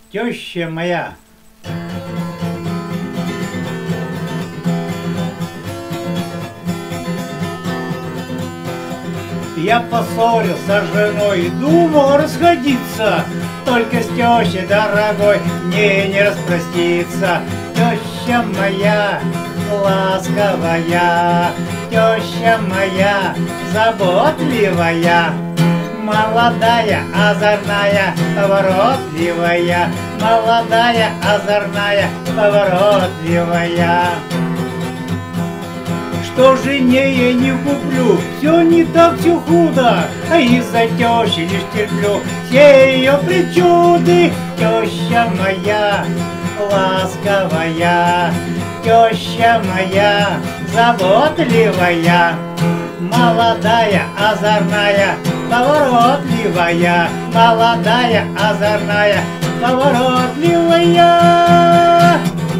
Теща моя. Я поссорился с женой, думал расходиться, только с тещей дорогой мне не распроститься. Теща моя ласковая, теща моя заботливая, молодая, озорная, поворотливая, молодая, озорная, поворотливая. Что жене я не куплю, все не так, все худо, а из-за тещи лишь терплю все ее причуды. Теща моя ласковая, теща моя заботливая, молодая, озорная, поворотливая, молодая, озорная, поворотливая.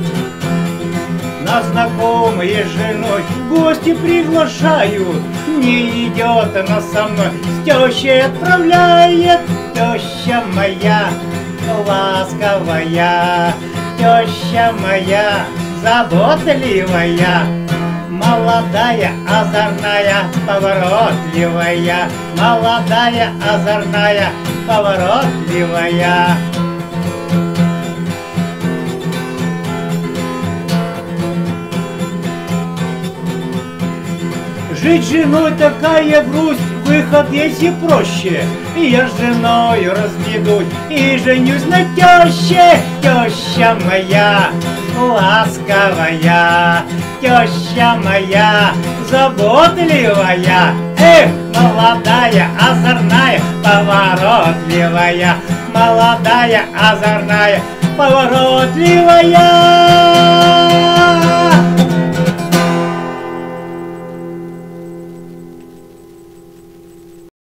На знакомые с женой гости приглашают, не идет она со мной, с тещей отправляет. Теща моя ласковая, теща моя заботливая, молодая, озорная, поворотливая, молодая, озорная, поворотливая. Жить с женой такая грусть, выход есть и проще. Я с женою разведусь и женюсь на теще. Теща моя ласковая, теща моя заботливая, молодая, озорная, поворотливая, молодая, озорная, поворотливая.